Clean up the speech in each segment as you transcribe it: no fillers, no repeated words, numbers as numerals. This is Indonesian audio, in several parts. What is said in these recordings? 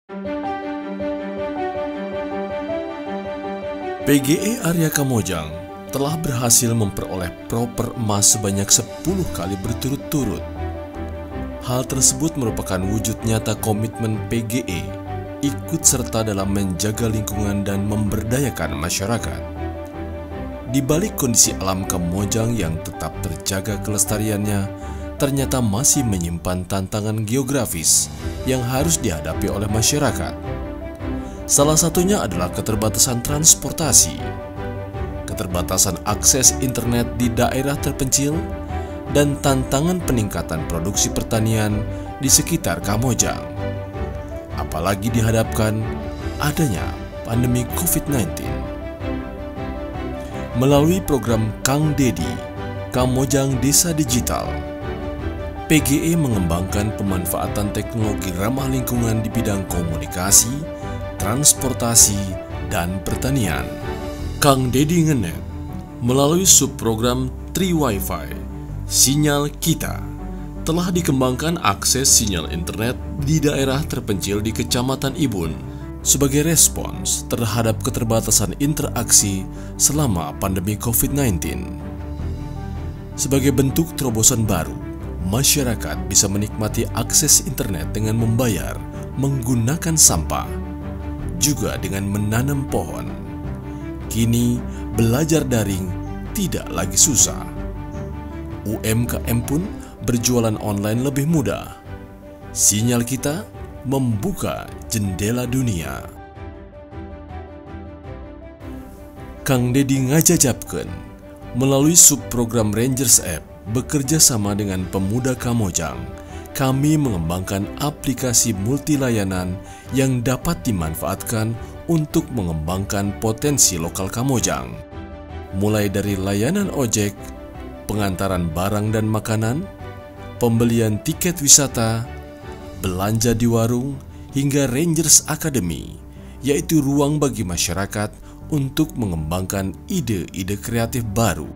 PGE Arya Kamojang telah berhasil memperoleh proper emas sebanyak 10 kali berturut-turut. Hal tersebut merupakan wujud nyata komitmen PGE ikut serta dalam menjaga lingkungan dan memberdayakan masyarakat. Di balik kondisi alam Kamojang yang tetap terjaga kelestariannya, ternyata masih menyimpan tantangan geografis yang harus dihadapi oleh masyarakat. Salah satunya adalah keterbatasan transportasi, keterbatasan akses internet di daerah terpencil, dan tantangan peningkatan produksi pertanian di sekitar Kamojang. Apalagi dihadapkan adanya pandemi COVID-19. Melalui program Kang Dedi, Kamojang Desa Digital, PGE mengembangkan pemanfaatan teknologi ramah lingkungan di bidang komunikasi, transportasi, dan pertanian. Kang Dedi Ngenet melalui subprogram Tri Wi-Fi, Sinyal Kita, telah dikembangkan akses sinyal internet di daerah terpencil di Kecamatan Ibun sebagai respons terhadap keterbatasan interaksi selama pandemi COVID-19. Sebagai bentuk terobosan baru, masyarakat bisa menikmati akses internet dengan membayar menggunakan sampah, juga dengan menanam pohon. Kini, belajar daring tidak lagi susah. UMKM pun berjualan online lebih mudah. Sinyal Kita membuka jendela dunia. Kang Dedi ngajajapkeun melalui subprogram Rangers App bekerja sama dengan pemuda Kamojang. Kami mengembangkan aplikasi multilayanan yang dapat dimanfaatkan untuk mengembangkan potensi lokal Kamojang. Mulai dari layanan ojek, pengantaran barang dan makanan, pembelian tiket wisata, belanja di warung, hingga Rangers Academy, yaitu ruang bagi masyarakat untuk mengembangkan ide-ide kreatif baru.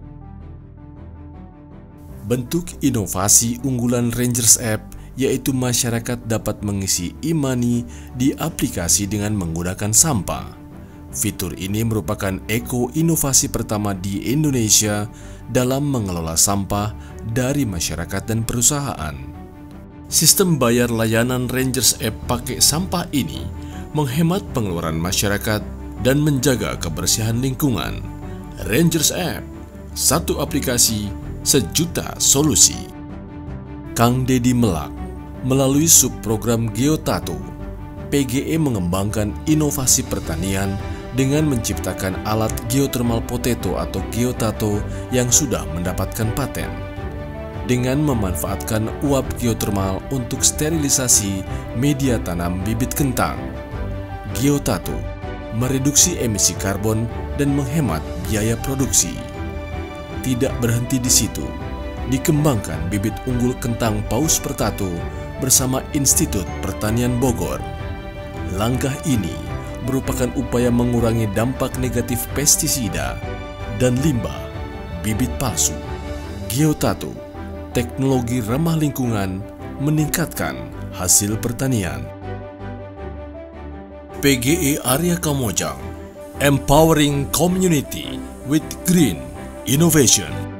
Bentuk inovasi unggulan Rangers App yaitu masyarakat dapat mengisi e-money di aplikasi dengan menggunakan sampah. Fitur ini merupakan eko-inovasi pertama di Indonesia dalam mengelola sampah dari masyarakat dan perusahaan. Sistem bayar layanan Rangers App pakai sampah ini menghemat pengeluaran masyarakat dan menjaga kebersihan lingkungan. Rangers App, satu aplikasi, sejuta solusi. Kang Dedi Melak melalui subprogram Geotato, PGE mengembangkan inovasi pertanian dengan menciptakan alat geothermal potato atau Geotato yang sudah mendapatkan paten. Dengan memanfaatkan uap geothermal untuk sterilisasi media tanam bibit kentang, Geotato mereduksi emisi karbon dan menghemat biaya produksi. Tidak berhenti di situ, dikembangkan bibit unggul kentang paus pertato bersama Institut Pertanian Bogor. Langkah ini merupakan upaya mengurangi dampak negatif pestisida dan limbah bibit palsu. Geotato, teknologi ramah lingkungan, meningkatkan hasil pertanian. PGE Arya Kamojang, empowering community with green innovation.